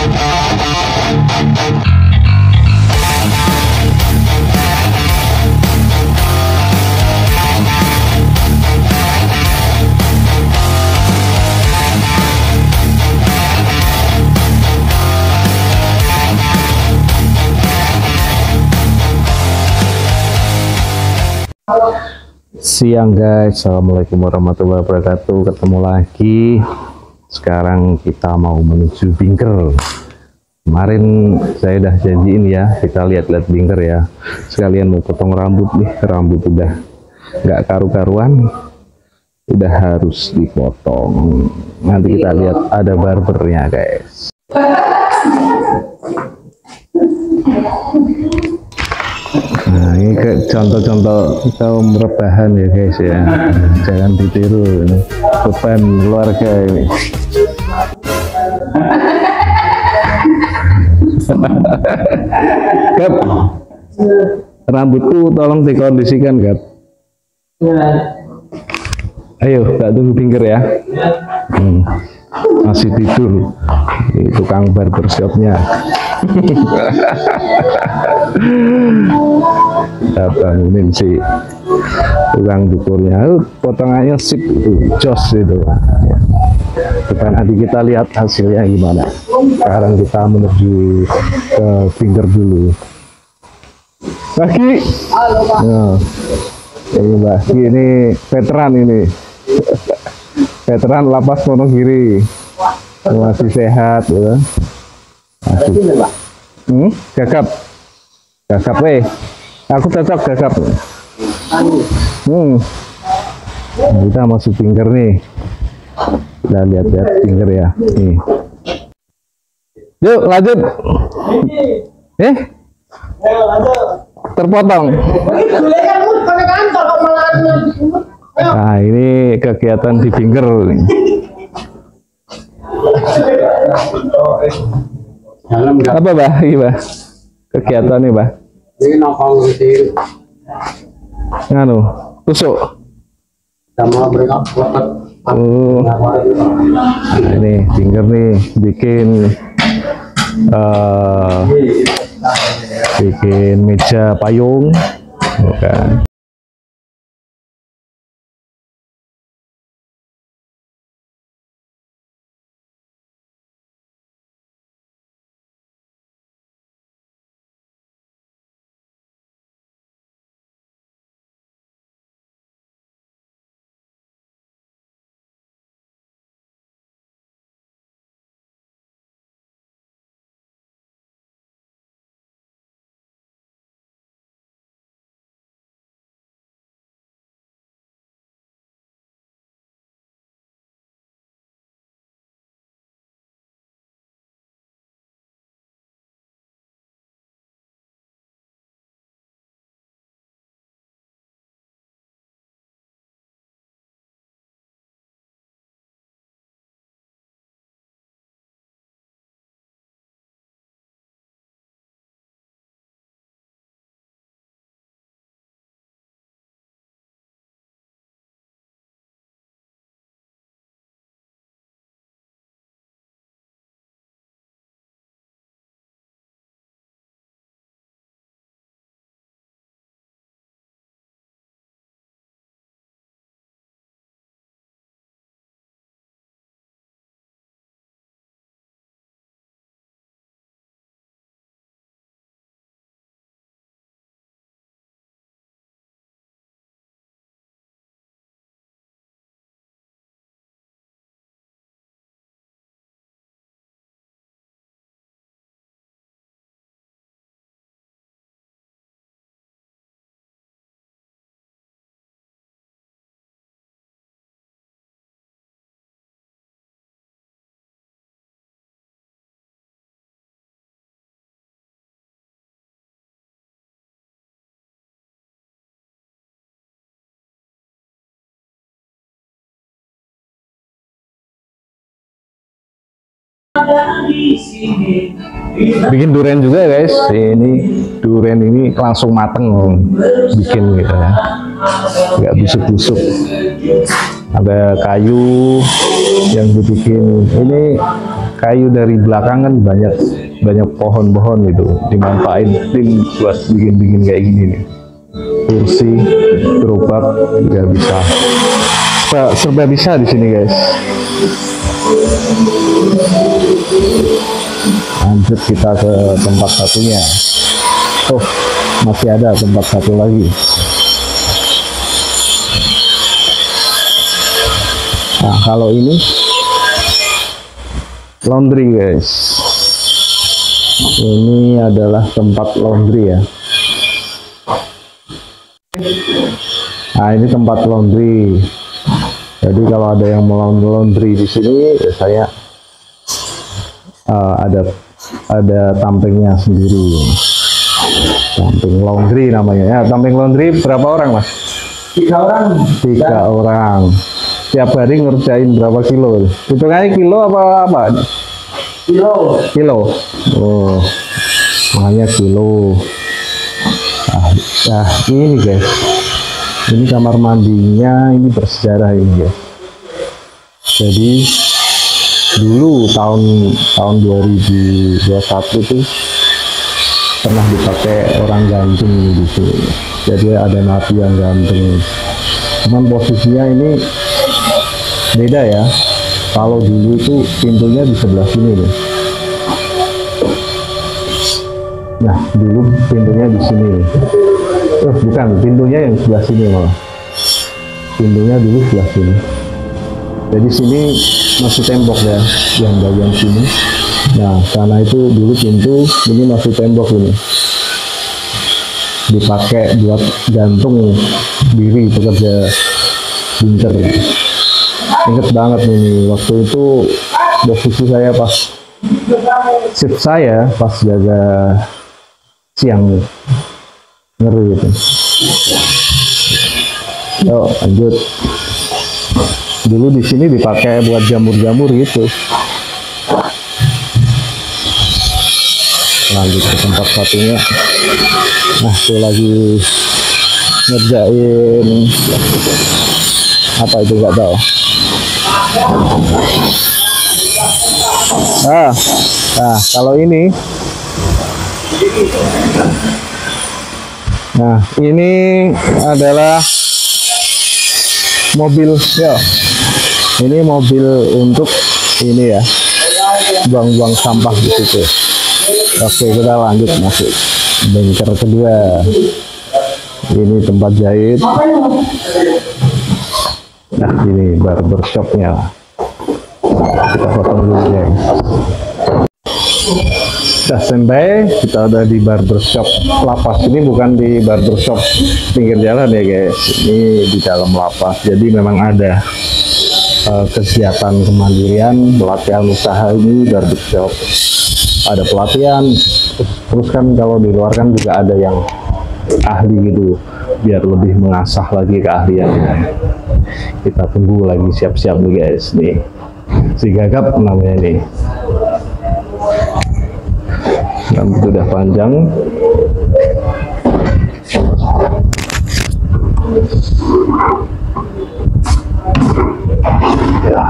Siang guys, assalamualaikum warahmatullahi wabarakatuh. Ketemu lagi. Sekarang kita mau menuju Bingker. Kemarin saya udah janjiin ya, kita lihat-lihat Bingker ya. Sekalian mau potong rambut nih, rambut udah nggak karu-karuan, udah harus dipotong. Nanti kita lihat ada barbernya guys. Nah, ini contoh-contoh kaum rebahan ya guys ya, jangan ditiru, beban keluarga ini. Gap, rambutku tolong dikondisikan Gap. Ayo, tak tunggu Bingker ya. Masih tidur ini tukang barbershopnya. Kita bangunin si tukang cukurnya, potongannya sip itu, jos itu ya. Kita nanti kita lihat hasilnya gimana. Sekarang kita menuju ke Bingker dulu. Bagi nah, ini Bagi ini veteran ini. Veteran lapas Wonogiri, masih sehat ya. Gagap weh, aku cocok gagap. Kita masuk Bingker nih, kita lihat-lihat Bingker ya. Nih, yuk lanjut. Terpotong. Nah, ini kegiatan di Bingker. Apa Bah? Iya, kegiatan nih Bah. Ini nongkrong di nganu, tusuk. Sama mereka buat. Nah, ini Bingker nih bikin meja payung, bukan? Bikin durian juga guys. Ini durian ini langsung mateng bikin gitu ya, nggak busuk-busuk. Ada kayu yang dibikin ini kayu dari belakang kan banyak pohon-pohon gitu, dimanfaatin buat bikin kayak gini nih. Kursi, gerobak juga bisa. Serba bisa di sini guys. Lanjut kita ke tempat satunya. Oh, masih ada tempat satu lagi. Nah, kalau ini laundry guys. Ini adalah tempat laundry ya. Nah, ini tempat laundry. Jadi kalau ada yang mau laundry di sini, ya saya ada tampingnya sendiri. Tamping laundry namanya ya. Tamping laundry berapa orang mas? 3 orang. 3 orang. Tiap hari ngerjain berapa kilo? Hitungannya kilo apa? Kilo. Oh, makanya kilo. Nah, ini guys. Ini kamar mandinya, ini bersejarah ini guys. Jadi dulu tahun 2021 itu pernah dipakai orang gantung di sini. Jadi ada napi yang gantung. Cuman posisinya ini beda ya. Kalau dulu itu pintunya di sebelah sini nih. Nah, dulu pintunya di sini. Bukan, pintunya yang sebelah sini malah. Pintunya dulu sebelah sini. Jadi sini masih tembok ya, yang bagian sini. Nah, karena itu dulu pintu, ini masih tembok ini. Dipakai buat gantung diri pekerja bunker. Ingat banget ini, waktu itu posisi saya pas shift saya pas jaga siang ngeri gitu. Yuk lanjut. Dulu di sini dipakai buat jamur-jamur gitu. Lanjut ke tempat satunya. Nah, itu lagi ngerjain apa itu nggak tahu. Nah, kalau ini, nah ini adalah mobil ya. Ini mobil untuk ini ya, buang-buang sampah di situ. Oke, kita lanjut masuk bengkel kedua. Ini tempat jahit. Nah, ini barbershopnya. Kita potong dulu ya. Sudah standby, kita ada di barbershop lapas. Ini bukan di barbershop pinggir jalan ya guys. Ini di dalam lapas. Jadi memang ada kegiatan kemandirian, pelatihan usaha ini barbershop. Ada pelatihan. Terus kan kalau di luar kan juga ada yang ahli gitu, biar lebih mengasah lagi keahliannya. Kita tunggu lagi siap-siap nih guys. Nih si Gagap namanya nih. Rambut udah panjang. Ya.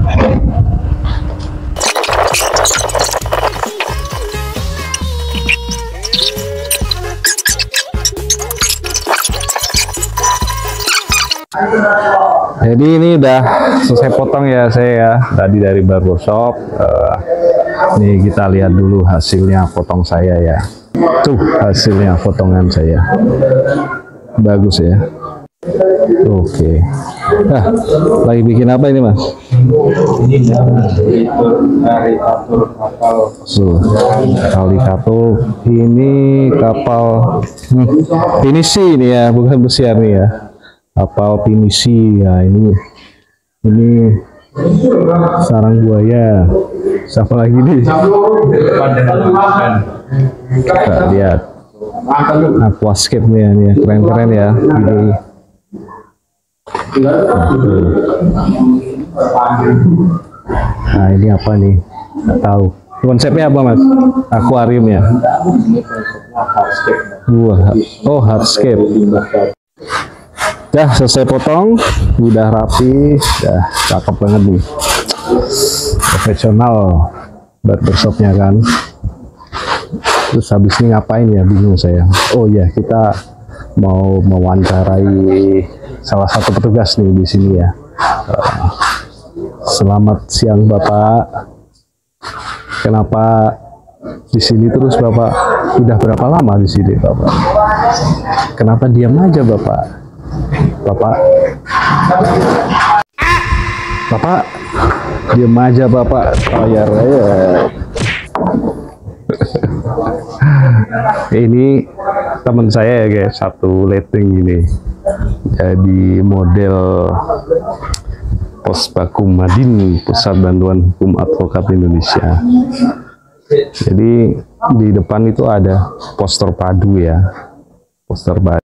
Jadi ini udah selesai potong ya saya ya, tadi dari barbershop. Nih kita lihat dulu hasilnya potong saya ya. Tuh hasilnya potongan saya, bagus ya. Oke. Nah, lagi bikin apa ini mas? Ini dari kapal. Kapal ini kapal pinisi ini ya, bukan besiar nih ya. Kapal pinisi ya, ini sarang buaya. Siapa lagi nih? Kita lihat aquascape nih ya, nih keren-keren ya. Ini nah ini apa nih? Nggak tahu. Konsepnya apa mas? Akuarium ya? Wah, oh hardscape. Dah selesai potong, udah rapi, dah cakep banget nih, profesional. barbershopnya kan. Terus habis ini ngapain ya, bingung saya. Oh ya, kita mau mewawancarai salah satu petugas nih di sini ya. Selamat siang Bapak. Kenapa di sini terus Bapak? Udah berapa lama di sini Bapak? Kenapa diam aja Bapak? Bapak diam aja Bapak. Bayar ya. Ini teman saya ya guys, satu letting ini. Jadi model Posbakum Madin, Pusat Bantuan Hukum Advokat Indonesia. Jadi di depan itu ada poster padu ya. Poster